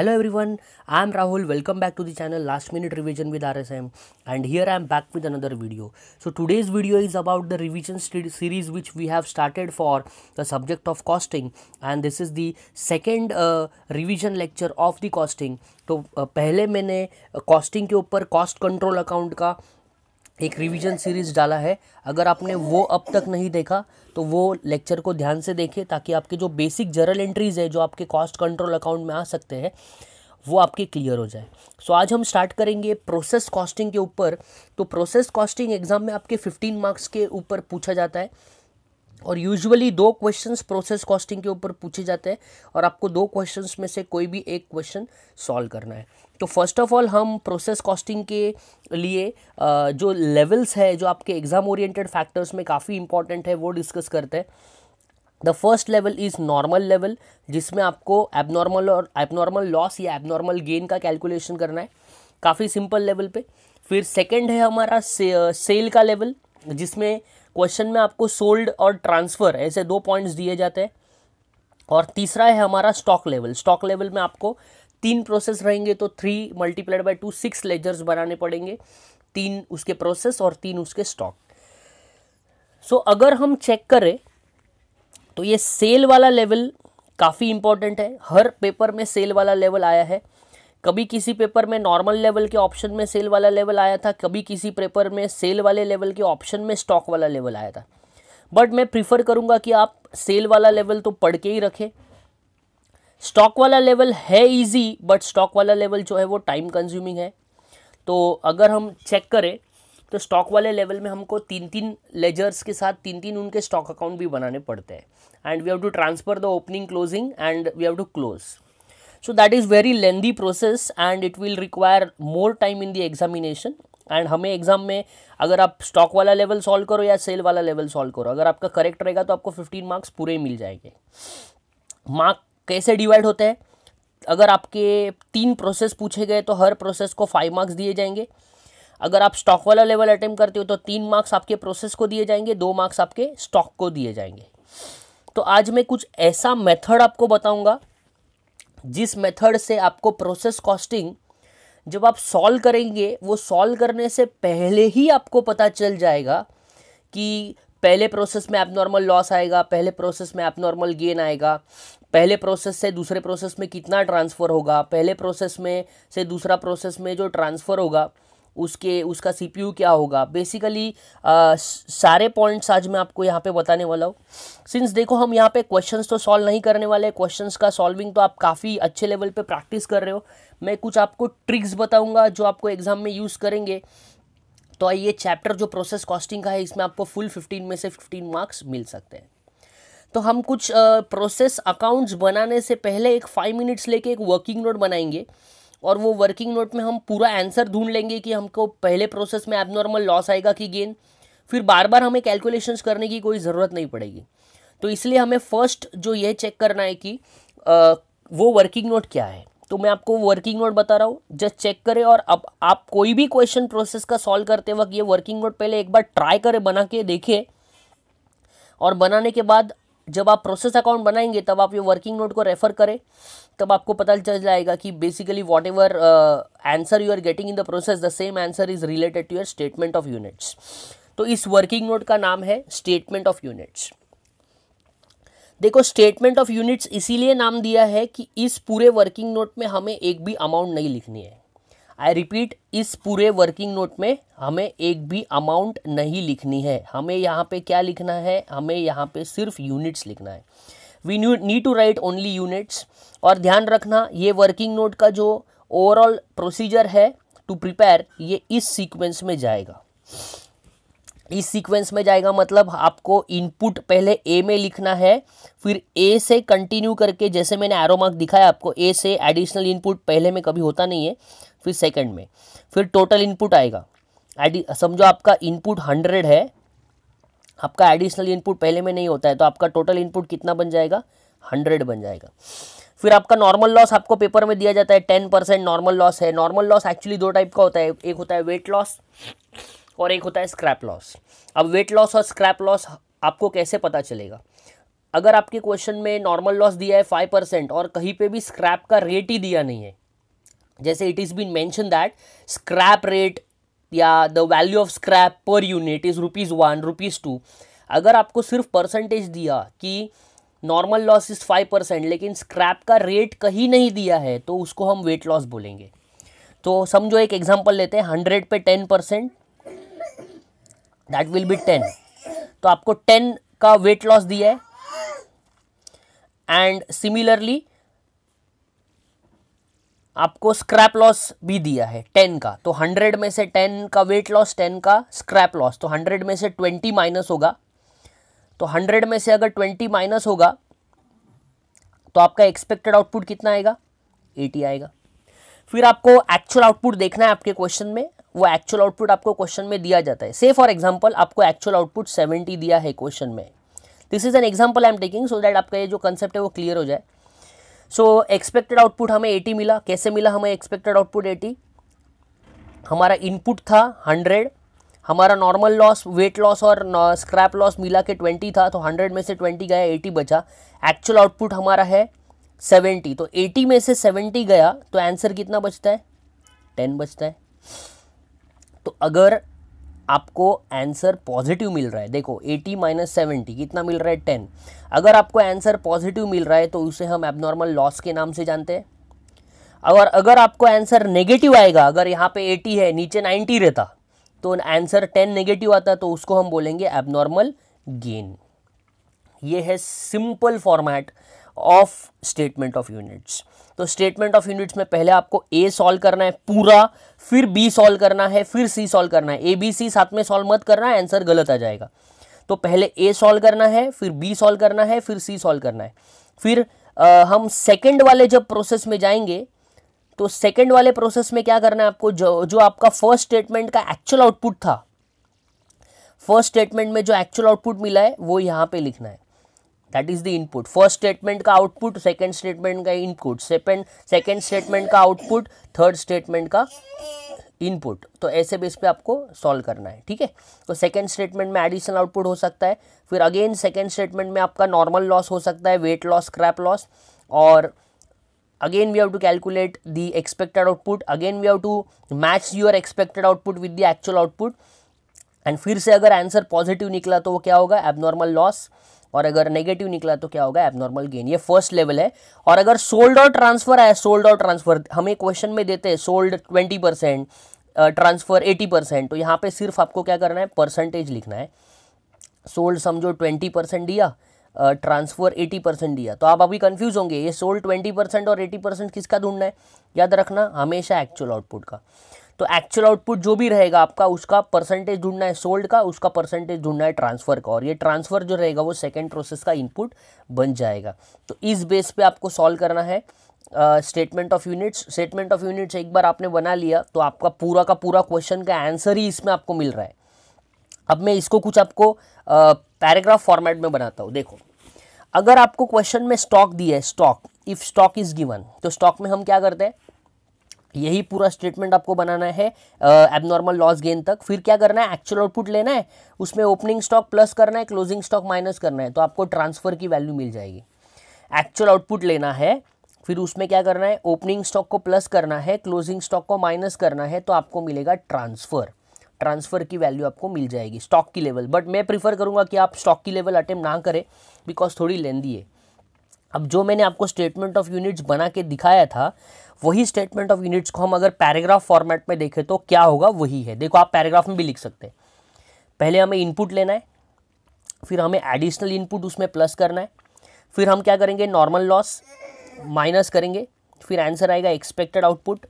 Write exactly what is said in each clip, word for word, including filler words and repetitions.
Hello everyone, I am Rahul. Welcome back to the channel Last Minute Revision with R S M, and here I am back with another video. So today's video is about the revision series which we have started for the subject of costing, and this is the second uh, revision lecture of the costing. तो uh, पहले मैंने costing के ऊपर cost control account का एक revision series डाला है. अगर आपने वो अब तक नहीं देखा तो वो लेक्चर को ध्यान से देखें ताकि आपके जो बेसिक जर्नल एंट्रीज़ है जो आपके कॉस्ट कंट्रोल अकाउंट में आ सकते हैं वो आपके क्लियर हो जाए. सो so, आज हम स्टार्ट करेंगे प्रोसेस कॉस्टिंग के ऊपर. तो प्रोसेस कॉस्टिंग एग्जाम में आपके फिफ्टीन मार्क्स के ऊपर पूछा जाता है और यूजुअली दो क्वेश्चंस प्रोसेस कॉस्टिंग के ऊपर पूछे जाते हैं और आपको दो क्वेश्चंस में से कोई भी एक क्वेश्चन सॉल्व करना है. तो फर्स्ट ऑफ ऑल हम प्रोसेस कॉस्टिंग के लिए जो लेवल्स है जो आपके एग्जाम ओरिएंटेड फैक्टर्स में काफ़ी इंपॉर्टेंट है वो डिस्कस करते हैं. The first level is normal level, जिसमें आपको एबनॉर्मल और एबनॉर्मल लॉस या एबनॉर्मल गेन का कैलकुलेशन करना है, काफ़ी सिंपल लेवल पे. फिर सेकंड है हमारा से, सेल का लेवल, जिसमें क्वेश्चन में आपको सोल्ड और ट्रांसफ़र ऐसे दो पॉइंट्स दिए जाते हैं. और तीसरा है हमारा स्टॉक लेवल. स्टॉक लेवल में आपको तीन प्रोसेस रहेंगे तो three multiplied by two six ledgers बनाने पड़ेंगे, तीन उसके प्रोसेस और तीन उसके स्टॉक. सो so, अगर हम चेक करें तो ये सेल वाला लेवल काफ़ी इंपॉर्टेंट है. हर पेपर में सेल वाला लेवल आया है. कभी किसी पेपर में नॉर्मल लेवल के ऑप्शन में सेल वाला लेवल आया था, कभी किसी पेपर में सेल वाले लेवल के ऑप्शन में स्टॉक वाला लेवल आया था. बट मैं प्रीफर करूंगा कि आप सेल वाला लेवल तो पढ़ के ही रखें. स्टॉक वाला लेवल है इजी, बट स्टॉक वाला लेवल जो है वो टाइम कंज्यूमिंग है. तो अगर हम चेक करें तो स्टॉक वाले लेवल में हमको तीन तीन लेजर्स के साथ तीन तीन उनके स्टॉक अकाउंट भी बनाने पड़ते हैं. And we have to transfer the opening closing and we have to close. So that is very lengthy process and it will require more time in the examination. And हमें exam में अगर आप stock वाला level solve करो या cell वाला level solve करो, अगर आपका करेक्ट रहेगा तो आपको फिफ्टीन मार्क्स पूरे मिल जाएंगे. मार्क कैसे डिवाइड होते हैं? अगर आपके तीन प्रोसेस पूछे गए तो हर प्रोसेस को फाइव मार्क्स दिए जाएंगे. अगर आप स्टॉक वाला लेवल अटेम्प्ट करते हो तो तीन मार्क्स आपके प्रोसेस को दिए जाएंगे, दो मार्क्स आपके स्टॉक को दिए जाएंगे. तो आज मैं कुछ ऐसा मेथड आपको बताऊंगा जिस मेथड से आपको प्रोसेस कॉस्टिंग जब आप सॉल्व करेंगे वो सॉल्व करने से पहले ही आपको पता चल जाएगा कि पहले प्रोसेस में एबनॉर्मल लॉस आएगा, पहले प्रोसेस में एबनॉर्मल गेन आएगा, पहले प्रोसेस से दूसरे प्रोसेस में कितना ट्रांसफ़र होगा, पहले प्रोसेस में से दूसरा प्रोसेस में जो ट्रांसफ़र होगा उसके उसका सीपीयू क्या होगा. बेसिकली सारे पॉइंट्स आज मैं आपको यहाँ पे बताने वाला हूँ. सिंस देखो हम यहाँ पे क्वेश्चंस तो सॉल्व नहीं करने वाले. क्वेश्चंस का सॉल्विंग तो आप काफ़ी अच्छे लेवल पे प्रैक्टिस कर रहे हो. मैं कुछ आपको ट्रिक्स बताऊँगा जो आपको एग्जाम में यूज़ करेंगे. तो ये चैप्टर जो प्रोसेस कॉस्टिंग का है इसमें आपको फुल फिफ्टीन में से फिफ्टीन मार्क्स मिल सकते हैं. तो हम कुछ प्रोसेस अकाउंट्स बनाने से पहले एक फाइव मिनट्स लेके एक वर्किंग नोट बनाएंगे और वो वर्किंग नोट में हम पूरा आंसर ढूंढ लेंगे कि हमको पहले प्रोसेस में एबनॉर्मल लॉस आएगा कि गेन. फिर बार बार हमें कैलकुलेशंस करने की कोई ज़रूरत नहीं पड़ेगी. तो इसलिए हमें फर्स्ट जो ये चेक करना है कि आ, वो वर्किंग नोट क्या है. तो मैं आपको वर्किंग नोट बता रहा हूँ, जस्ट चेक करें. और अब आप कोई भी क्वेश्चन प्रोसेस का सॉल्व करते वक्त ये वर्किंग नोट पहले एक बार ट्राई करें, बना के देखें. और बनाने के बाद जब आप प्रोसेस अकाउंट बनाएंगे तब आप ये वर्किंग नोट को रेफर करें, तब आपको पता चल जाएगा कि basically whatever answer you are getting in the process the same answer is related to your statement of units. तो इस वर्किंग नोट का नाम है स्टेटमेंट ऑफ यूनिट्स. देखो स्टेटमेंट ऑफ यूनिट्स इसीलिए नाम दिया है कि इस पूरे वर्किंग नोट में हमें एक भी अमाउंट नहीं लिखनी है. आई रिपीट, इस पूरे वर्किंग नोट में हमें एक भी अमाउंट नहीं लिखनी है. हमें यहाँ पे क्या लिखना है? हमें यहाँ पे सिर्फ यूनिट्स लिखना है. We need to write only units. और ध्यान रखना ये वर्किंग नोट का जो ओवरऑल प्रोसीजर है टू प्रिपेयर, ये इस सीक्वेंस में जाएगा. इस सीक्वेंस में जाएगा मतलब आपको इनपुट पहले ए में लिखना है, फिर ए से कंटिन्यू करके जैसे मैंने एरो मार्क दिखाया आपको, ए से एडिशनल इनपुट पहले में कभी होता नहीं है, फिर सेकंड में, फिर टोटल इनपुट आएगा. एडि समझो आपका इनपुट हंड्रेड है, आपका एडिशनल इनपुट पहले में नहीं होता है, तो आपका टोटल इनपुट कितना बन जाएगा? हंड्रेड बन जाएगा. फिर आपका नॉर्मल लॉस आपको पेपर में दिया जाता है, टेन परसेंट नॉर्मल लॉस है. नॉर्मल लॉस एक्चुअली दो टाइप का होता है, एक होता है वेट लॉस और एक होता है स्क्रैप लॉस. अब वेट लॉस और स्क्रैप लॉस आपको कैसे पता चलेगा? अगर आपके क्वेश्चन में नॉर्मल लॉस दिया है फाइव परसेंट और कहीं पे भी स्क्रैप का रेट ही दिया नहीं है, जैसे it is been mention that scrap rate या the value of scrap per unit is rupees one rupees two, अगर आपको सिर्फ परसेंटेज दिया कि normal loss is five percent लेकिन स्क्रैप का रेट कहीं नहीं दिया है, तो उसको हम वेट लॉस बोलेंगे। तो समझो एक एग्जांपल लेते हैं, हंड्रेड पे ten percent that will be ten, तो आपको टेन का वेट लॉस दिया है एंड सिमिलरली आपको स्क्रैप लॉस भी दिया है टेन का, तो हंड्रेड में से टेन का वेट लॉस, टेन का स्क्रैप लॉस, तो हंड्रेड में से ट्वेंटी माइनस होगा, तो हंड्रेड में से अगर ट्वेंटी माइनस होगा तो आपका एक्सपेक्टेड आउटपुट कितना आएगा, एटी आएगा। फिर आपको एक्चुअल आउटपुट देखना है आपके क्वेश्चन में, वो एक्चुअल आउटपुट आपको क्वेश्चन में दिया जाता है। से फॉर एग्जांपल आपको एक्चुअल आउटपुट सेवेंटी दिया है क्वेश्चन में, this is an example I am taking so that आपका ये जो कंसेप्ट है वो क्लियर हो जाए। सो एक्सपेक्टेड आउटपुट हमें एटी मिला, कैसे मिला हमें एक्सपेक्टेड आउटपुट एटी, हमारा इनपुट था हंड्रेड, हमारा नॉर्मल लॉस, वेट लॉस और स्क्रैप लॉस मिला के ट्वेंटी था, तो हंड्रेड में से ट्वेंटी गया, एटी बचा, एक्चुअल आउटपुट हमारा है सेवेंटी, तो एटी में से सेवेंटी गया तो आंसर कितना बचता है, टेन बचता है। तो अगर आपको आंसर पॉजिटिव मिल रहा है, देखो एटी माइनस सेवेंटी कितना मिल रहा है, टेन, अगर आपको आंसर पॉजिटिव मिल रहा है तो उसे हम एबनॉर्मल लॉस के नाम से जानते हैं। और अगर आपको आंसर नेगेटिव आएगा, अगर यहाँ पे एटी है नीचे नाइन्टी रहता तो आंसर टेन नेगेटिव आता, तो उसको हम बोलेंगे एबनॉर्मल गेन। ये है simple format of statement of units. तो स्टेटमेंट ऑफ यूनिट्स में पहले आपको ए सॉल्व करना है पूरा, फिर बी सॉल्व करना है, फिर सी सॉल्व करना है। ए बी सी साथ में सॉल्व मत करना है, आंसर गलत आ जाएगा। तो पहले ए सॉल्व करना है, फिर बी सॉल्व करना है, फिर सी सॉल्व करना है। फिर आ, हम सेकेंड वाले जब प्रोसेस में जाएंगे तो सेकेंड वाले प्रोसेस में क्या करना है आपको, जो जो आपका फर्स्ट स्टेटमेंट का एक्चुअल आउटपुट था, फर्स्ट स्टेटमेंट में जो एक्चुअल आउटपुट मिला है वो यहाँ पे लिखना है, that is the input. First statement का आउटपुट, सेकेंड स्टेटमेंट का इनपुट, सेकेंड सेकेंड स्टेटमेंट का आउटपुट, थर्ड स्टेटमेंट का इनपुट। तो ऐसे बेस पे आपको सॉल्व करना है, ठीक है। तो सेकेंड स्टेटमेंट में एडिशनल आउटपुट हो सकता है, फिर अगेन सेकेंड स्टेटमेंट में आपका नॉर्मल लॉस हो सकता है, वेट लॉस, स्क्रैप लॉस, और again we have to calculate the expected output, again we have to match your expected output with the actual output, and फिर से अगर आंसर पॉजिटिव निकला तो वो क्या होगा, एबनॉर्मल लॉस, और अगर नेगेटिव निकला तो क्या होगा, एबनॉर्मल गेन। ये फर्स्ट लेवल है। और अगर सोल्ड और ट्रांसफर आया, सोल्ड और ट्रांसफर हमें क्वेश्चन में देते हैं sold twenty percent, transfer eighty percent, तो यहाँ पे सिर्फ आपको क्या करना है, परसेंटेज लिखना है। सोल्ड समझो ट्वेंटी परसेंट दिया, ट्रांसफर एटी परसेंट दिया, तो आप अभी कंफ्यूज होंगे ये सोल्ड ट्वेंटी परसेंट और एटी परसेंट किसका ढूंढना है। याद रखना हमेशा एक्चुअल आउटपुट का। तो एक्चुअल आउटपुट जो भी रहेगा आपका, उसका परसेंटेज ढूंढना है सोल्ड का, उसका परसेंटेज ढूंढना है ट्रांसफर का, और ये ट्रांसफर जो रहेगा वो सेकेंड प्रोसेस का इनपुट बन जाएगा। तो इस बेस पे आपको सॉल्व करना है statement of units. Statement of units एक बार आपने बना लिया तो आपका पूरा का पूरा क्वेश्चन का आंसर ही इसमें आपको मिल रहा है। अब मैं इसको कुछ आपको पैराग्राफ फॉर्मेट में बनाता हूँ। देखो, अगर आपको क्वेश्चन में स्टॉक दिया है, stock, if stock is given, तो स्टॉक में हम क्या करते हैं, यही पूरा स्टेटमेंट आपको बनाना है एबनॉर्मल लॉस गेन तक। फिर क्या करना है, एक्चुअल आउटपुट लेना है, उसमें ओपनिंग स्टॉक प्लस करना है, क्लोजिंग स्टॉक माइनस करना है, तो आपको ट्रांसफर की वैल्यू मिल जाएगी। एक्चुअल आउटपुट लेना है, फिर उसमें क्या करना है, ओपनिंग स्टॉक को प्लस करना है, क्लोजिंग स्टॉक को माइनस करना है, तो आपको मिलेगा ट्रांसफर। ट्रांसफर की वैल्यू आपको मिल जाएगी स्टॉक की लेवल। बट मैं प्रीफर करूंगा कि आप स्टॉक की लेवल अटेम्प्ट ना करें, बिकॉज थोड़ी लेंदी है। अब जो मैंने आपको स्टेटमेंट ऑफ यूनिट्स बना के दिखाया था, वही स्टेटमेंट ऑफ यूनिट्स को हम अगर पैराग्राफ फॉर्मेट में देखें तो क्या होगा, वही है। देखो, आप पैराग्राफ में भी लिख सकते हैं। पहले हमें इनपुट लेना है, फिर हमें एडिशनल इनपुट उसमें प्लस करना है, फिर हम क्या करेंगे, नॉर्मल लॉस माइनस करेंगे, फिर आंसर आएगा एक्सपेक्टेड आउटपुट,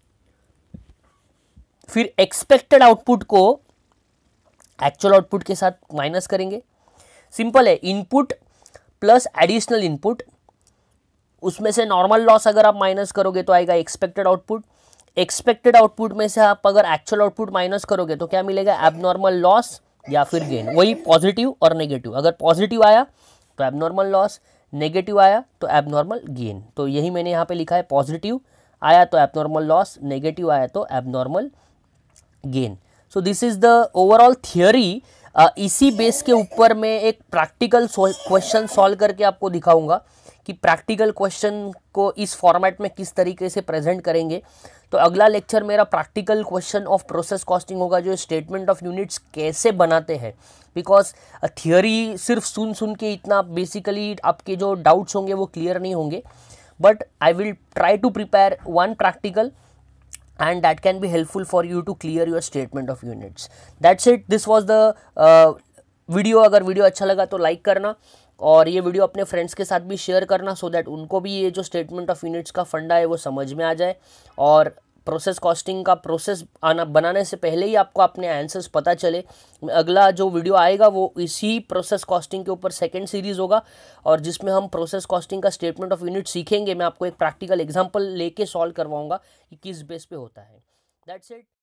फिर एक्सपेक्टेड आउटपुट को एक्चुअल आउटपुट के साथ माइनस करेंगे। सिंपल है, इनपुट प्लस एडिशनल इनपुट, उसमें से नॉर्मल लॉस अगर आप माइनस करोगे तो आएगा एक्सपेक्टेड आउटपुट। एक्सपेक्टेड आउटपुट में से आप अगर एक्चुअल आउटपुट माइनस करोगे तो क्या मिलेगा, एबनॉर्मल लॉस या फिर गेन। वही पॉजिटिव और नेगेटिव, अगर पॉजिटिव आया तो एबनॉर्मल लॉस, नेगेटिव आया तो एबनॉर्मल गेन। तो यही मैंने यहाँ पे लिखा है, पॉजिटिव आया तो एबनॉर्मल लॉस, नेगेटिव आया तो abnormal gain. So this is the overall theory uh, इसी बेस के ऊपर मैं एक प्रैक्टिकल क्वेश्चन सॉल्व करके आपको दिखाऊंगा कि प्रैक्टिकल क्वेश्चन को इस फॉर्मेट में किस तरीके से प्रेजेंट करेंगे। तो अगला लेक्चर मेरा practical question of process costing होगा, जो स्टेटमेंट ऑफ यूनिट्स कैसे बनाते हैं। बिकॉज थियोरी सिर्फ सुन सुन के इतना बेसिकली आपके जो डाउट्स होंगे वो क्लियर नहीं होंगे, but I will try to prepare one practical and that can be helpful for you to clear your statement of units. That's it. This was the uh, video. अगर video अच्छा लगा तो like करना और ये video अपने friends के साथ भी शेयर करना, सो दैट उनको भी ये जो स्टेटमेंट ऑफ यूनिट्स का फंडा है वो समझ में आ जाए। और प्रोसेस कॉस्टिंग का प्रोसेस आना बनाने से पहले ही आपको अपने आंसर्स पता चले। अगला जो वीडियो आएगा वो इसी प्रोसेस कॉस्टिंग के ऊपर सेकंड सीरीज़ होगा, और जिसमें हम प्रोसेस कॉस्टिंग का स्टेटमेंट ऑफ यूनिट सीखेंगे। मैं आपको एक प्रैक्टिकल एग्जांपल लेके सॉल्व करवाऊंगा कि किस बेस पे होता है। That's it.